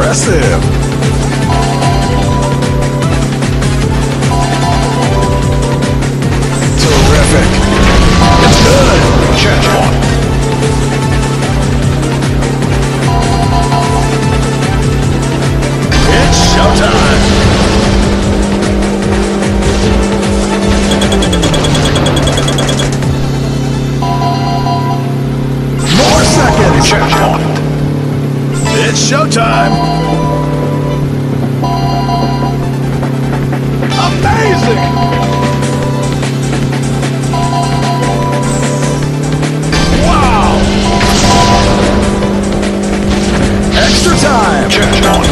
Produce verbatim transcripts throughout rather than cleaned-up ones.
Impressive. Terrific. It's good. Chance one. It's showtime. More seconds. Chance one. It's showtime. Amazing. Wow. Extra time. Chance one.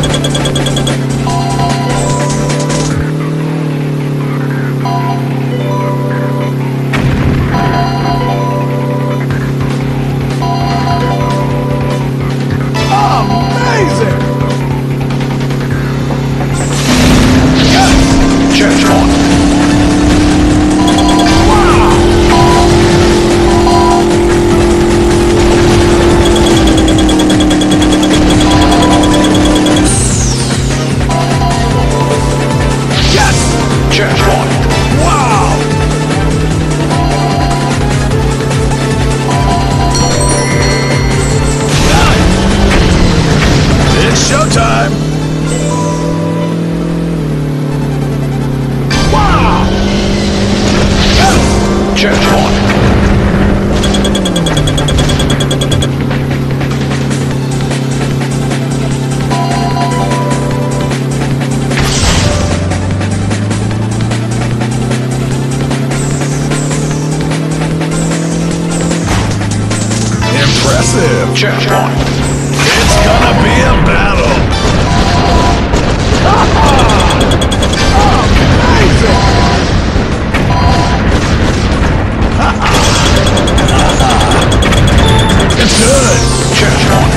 Impressive. Checkpoint. It's gonna be a battle. Amazing. It's good. Checkpoint.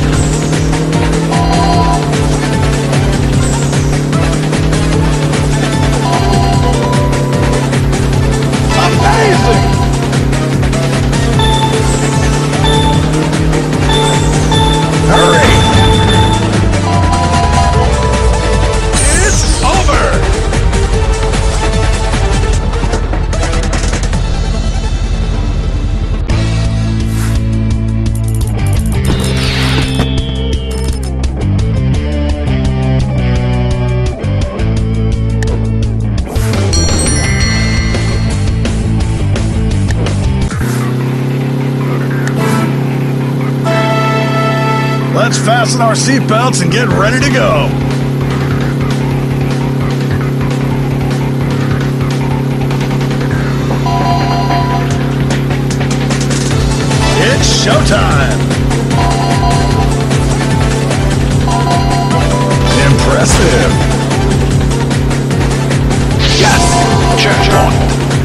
Amazing. Hurry! It's over! Let's fasten our seatbelts and get ready to go. It's showtime. Impressive. Yes! Checkpoint.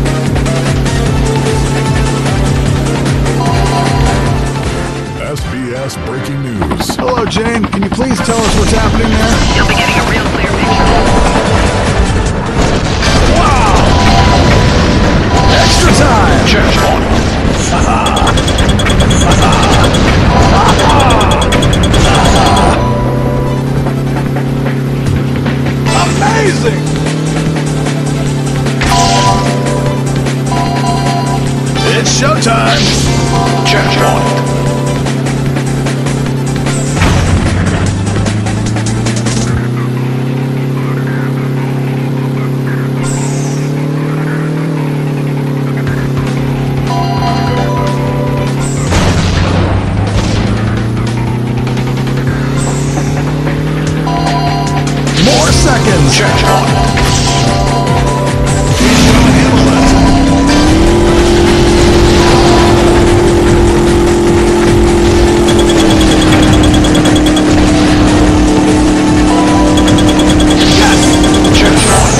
S B S Breaking News. Hello, Jane. Can you please tell us what's happening there? You'll be getting a real clear picture. Wow! Extra time! Checkpoint. Amazing! It's showtime! Checkpoint. Seconds. Checkpoint. He's gonna handle it. Yes. Checkpoint.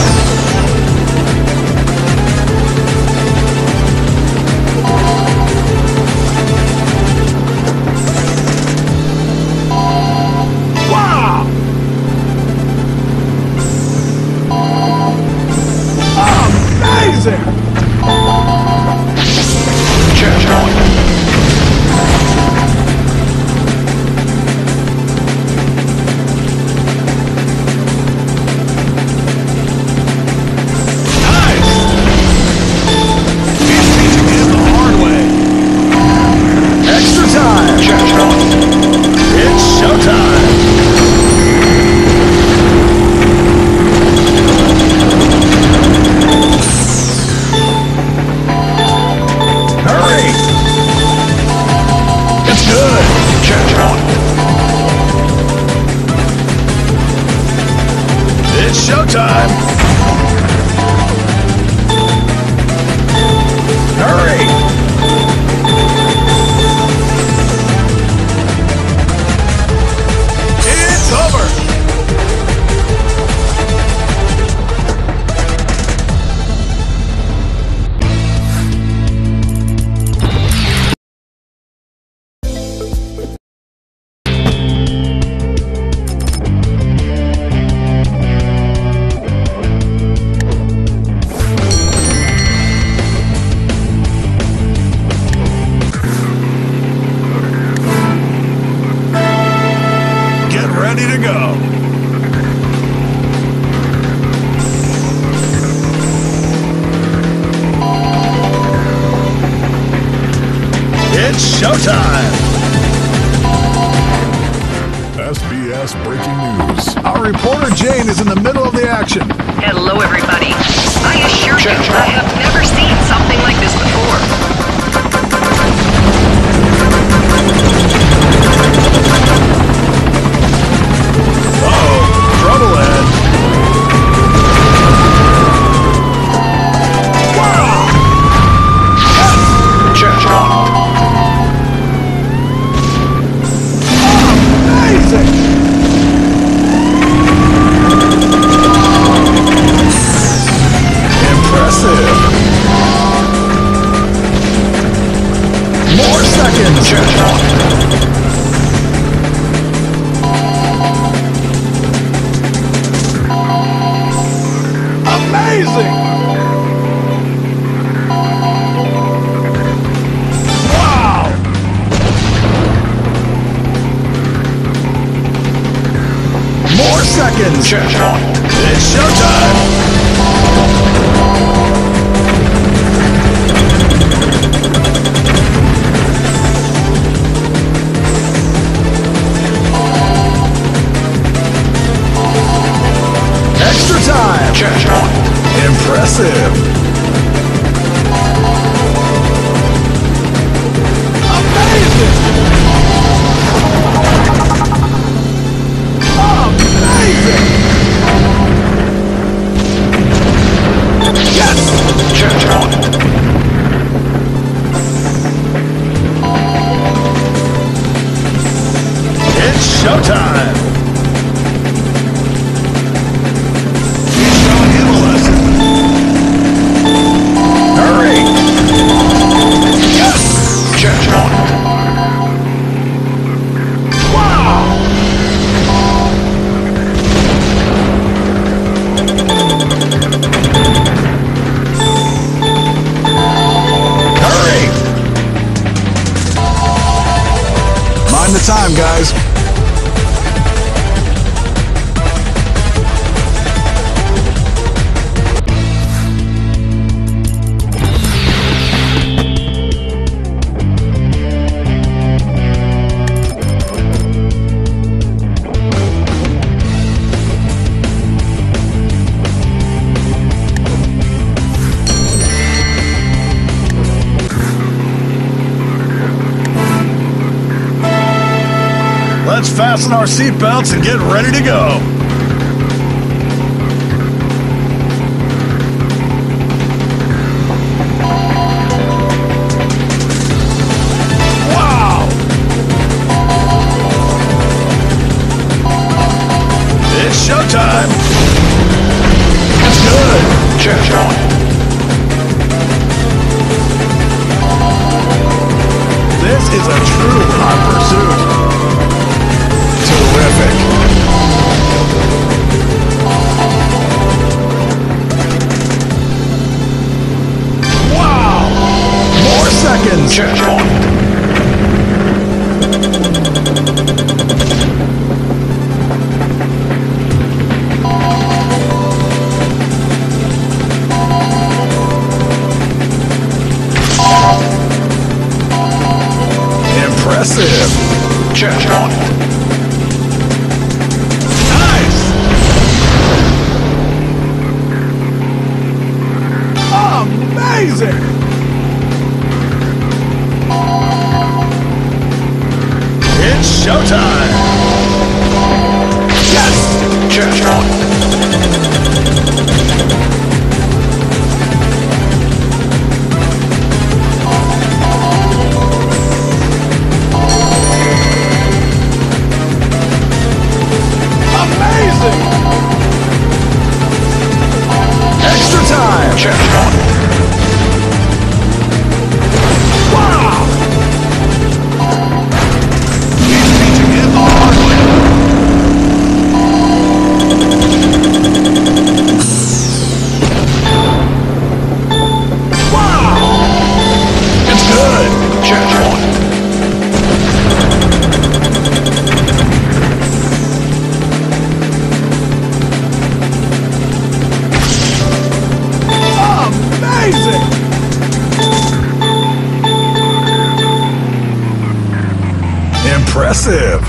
Wow. Amazing! Checkpoint. It's showtime! S B S Breaking News. Our reporter Jane is in the middle of the action. Hello, everybody. I assure you, I have never seen something like this before. Uh-oh, trouble ahead. Wow! Check one. Amazing! Impressive! More seconds! Check one. Amazing! Wow! More seconds! Check one. It's showtime! Extra time! Check one. Impressive! Amazing! Amazing! Yes! Check one. It's showtime! Hurry! Yes! Check one. Wow! Hurry! Mind the time, guys. Let's fasten our seatbelts and get ready to go. Wow! It's showtime. It's good. Check one. This is a true hot pursuit. Terrific. Wow! More seconds. Check one. Impressive. Check one. Amazing! It's showtime! Yes! Check one. Amazing! Extra time! Check one. Impressive.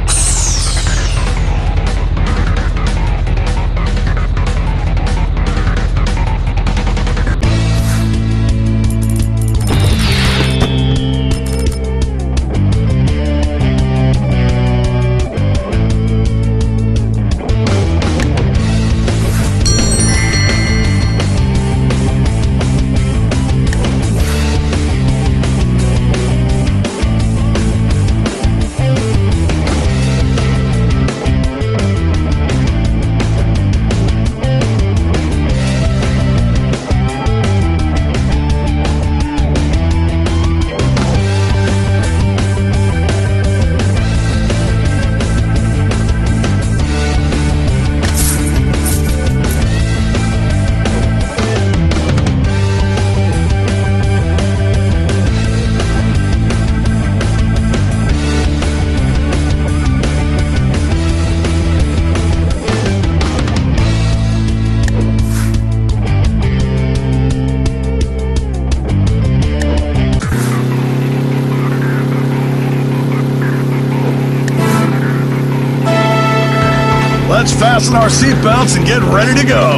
Let's fasten our seatbelts and get ready to go.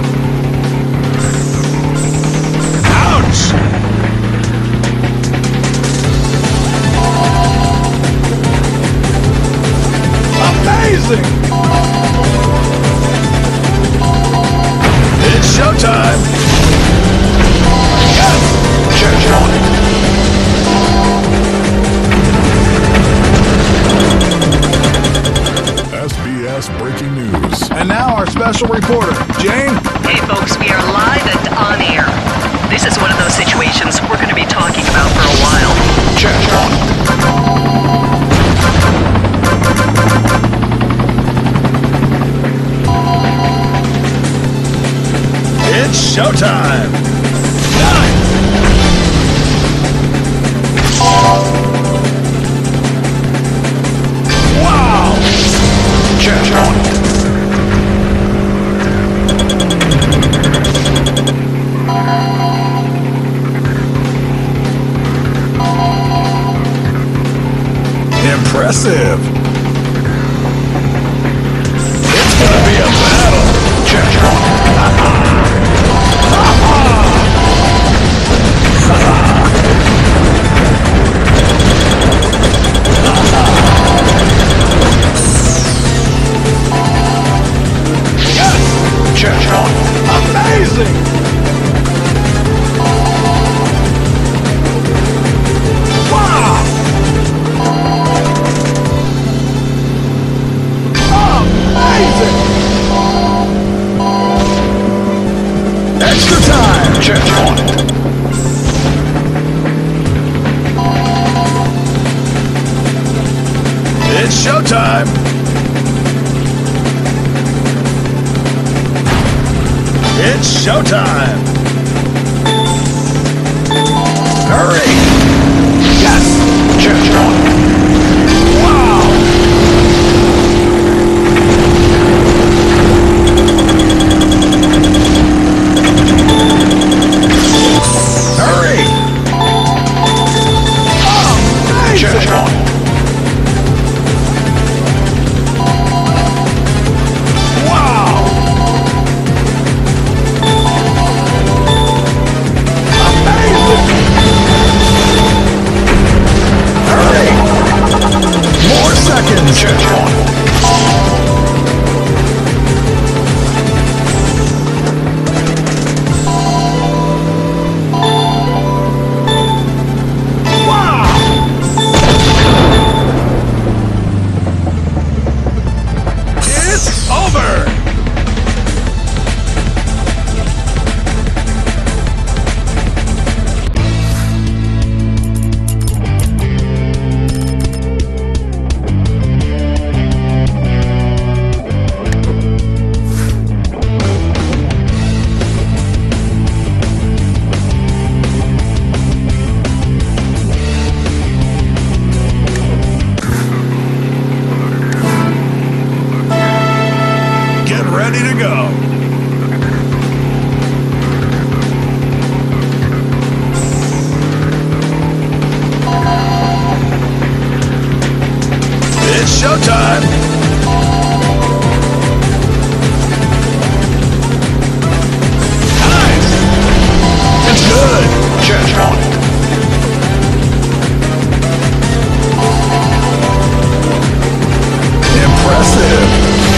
Ouch! Amazing! It's showtime! Yes! Church on. S B S Breaking News. And now our special reporter, Jane. Hey folks, we are live and on air. This is one of those situations we're going to be talking about for a while. Church on. It's showtime! Nice! Wow! Church on. Impressive! It's gonna be a battle! Church on. Yes! Church on. Amazing! Wow! Amazing! Extra time! Church on. It's showtime! It's showtime! Hurry! Yes! Church on. Wow! Hurry! Oh, Church on. wow! Amazing! Hurry! More seconds! Church on. Wow! It's over! Get ready to go. showtime! Nice! It's good! Church on it. Impressive!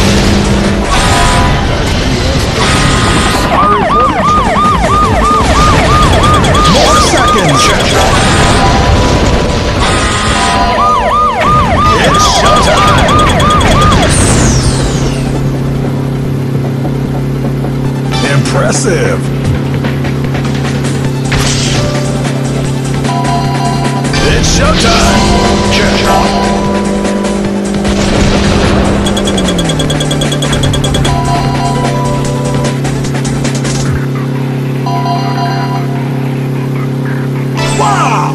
More seconds! Church on it. It's showtime! Impressive! It's showtime! Church on it. Wow!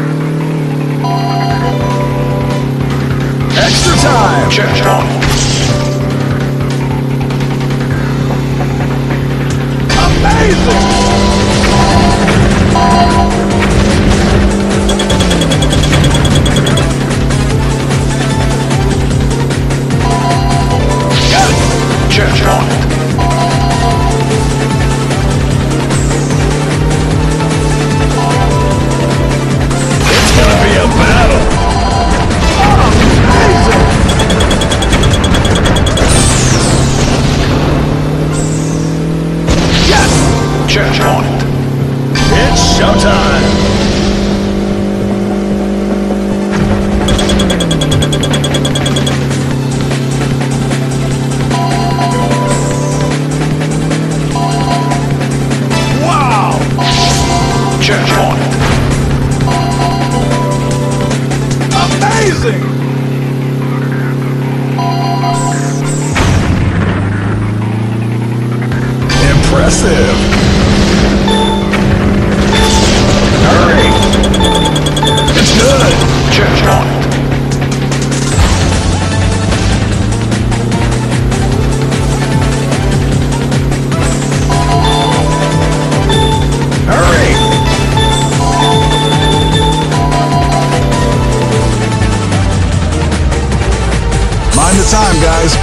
Extra time! Church on it. Amazing! Church on it. It's gonna be a battle! Amazing! Yes! Church on it. It's showtime! Wow! Church on it. Amazing! Impressive! Hurry! It's good! Church on it. Hurry! Mind the time, guys.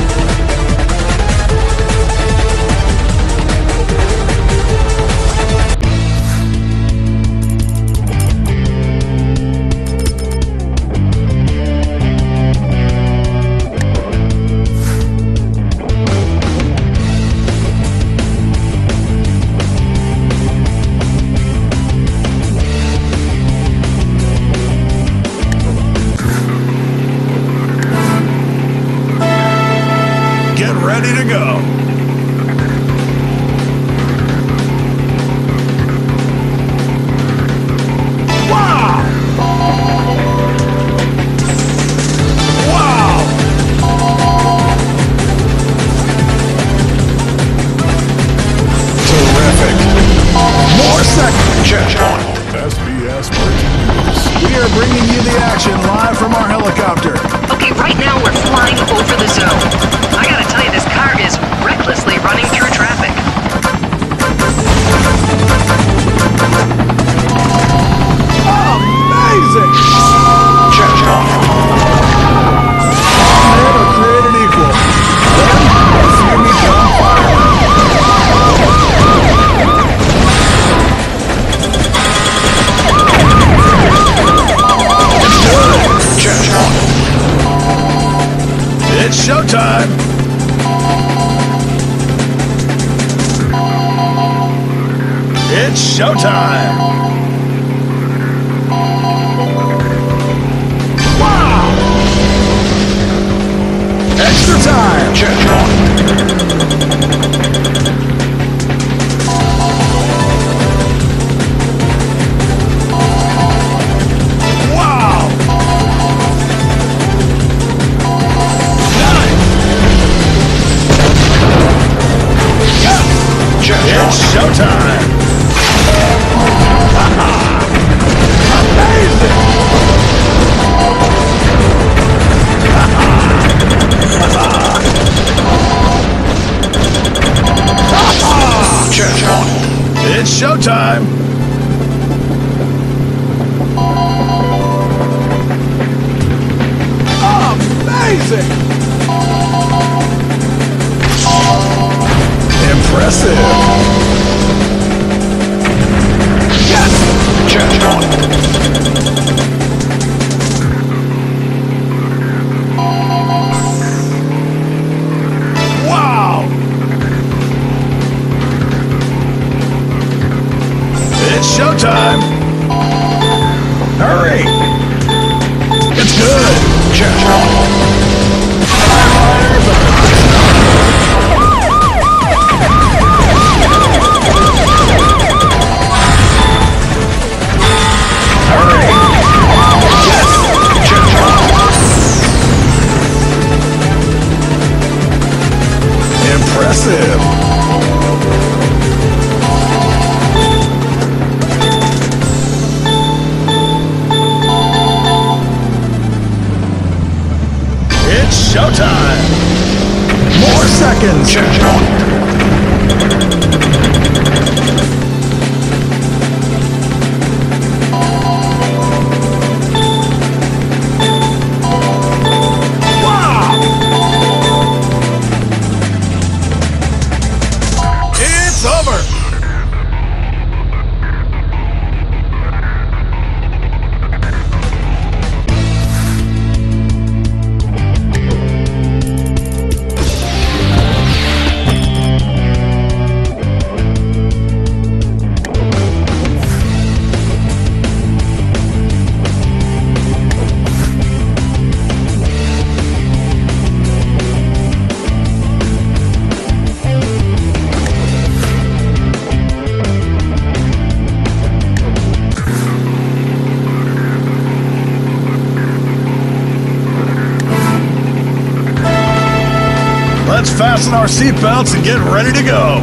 Get ready to go. Wow! Wow! Terrific. More seconds. Church on it. S B S Breaking News. We are bringing you the action live from our helicopter. Okay, right now we're flying over the zone. I gotta tell you, this car is recklessly running through traffic. Amazing! Church on it. All men are created equal. Then, a few become firemen. It's good! Church on it. It's showtime! It's showtime! Wow! Extra time! Church on it. Wow! Nice! Church on It's it. showtime! Amazing! Impressive! Yes! Charge on. Wow! It's showtime! Hurry! It's good! Charge on. Impressive! It's showtime! More seconds! Charge on. It's over! Let's fasten our seatbelts and get ready to go.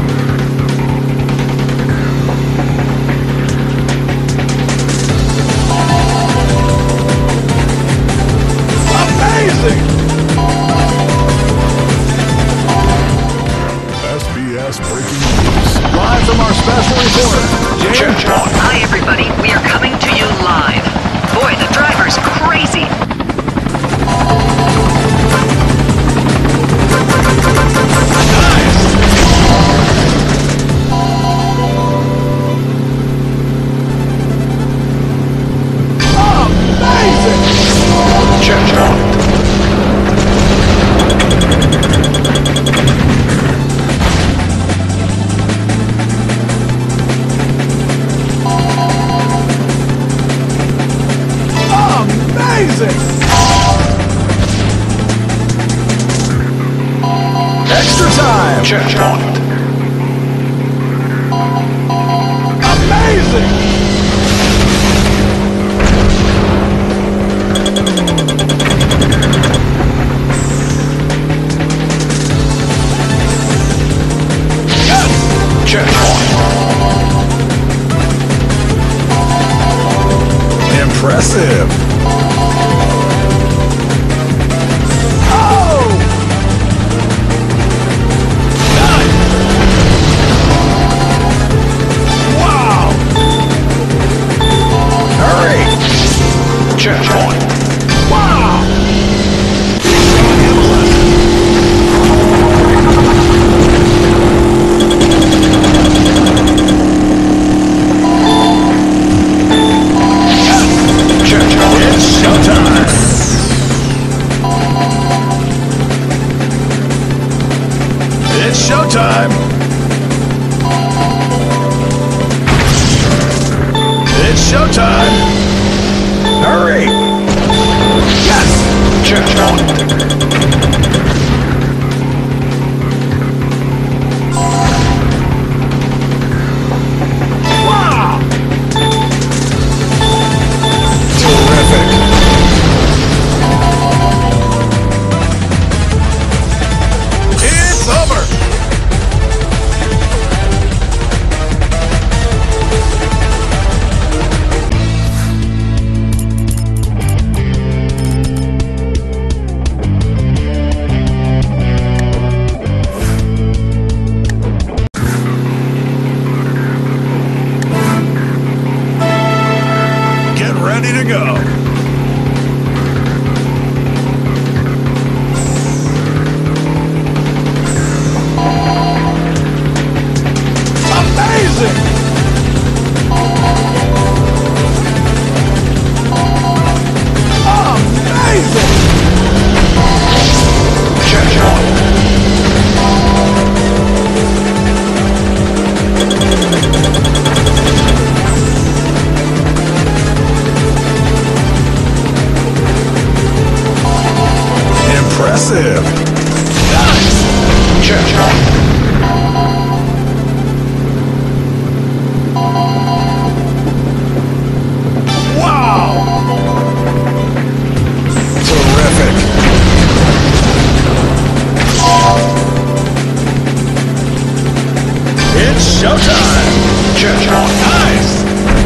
Amazing! S B S Breaking News. Live from our special reporter, James. Charge on. Hi, everybody. We are coming to you live. Boy, the driver's crazy. Charge on. Amazing! Extra time! Charge on. Amazing! Charge on. Impressive! Oh! Nice! Wow! Hurry! Charge on. Wow! Charge on. It's showtime! It's showtime! It's showtime! Hurry! Yes! Charge on. Wow! Terrific! It's over! Get ready to go. Impressive. Checkpoint. Wow! Terrific. It's showtime. Checkpoint. Nice.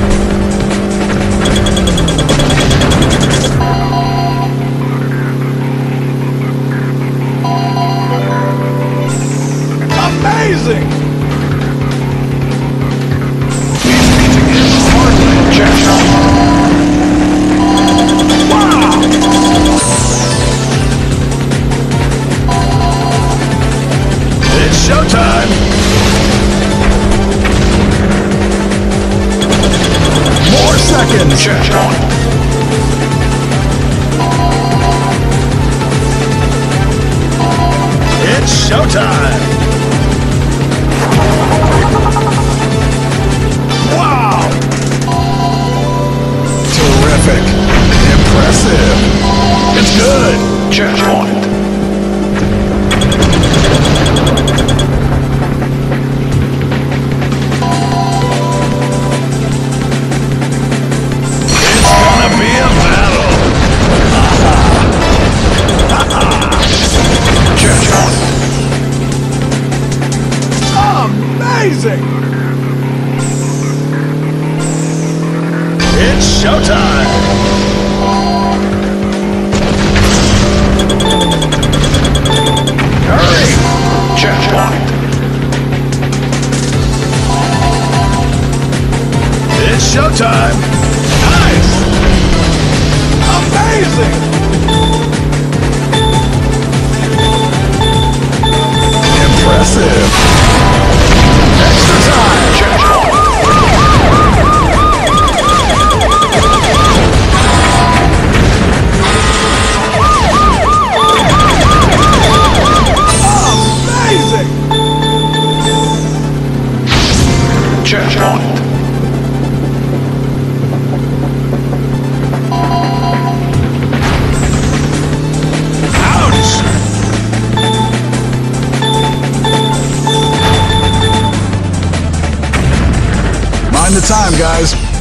Amazing. Checkpoint. Wow! It's showtime. More seconds. Checkpoint. It's showtime. Wow! Terrific. Impressive. It's good. Checkpoint. It's gonna be a battle. Checkpoint. Amazing. It's showtime. Hurry. Checkpoint. It's showtime. Nice. Amazing. Impressive. Extra time. Checkpoint. Amazing. Checkpoint. Ouch. Mind the time, guys.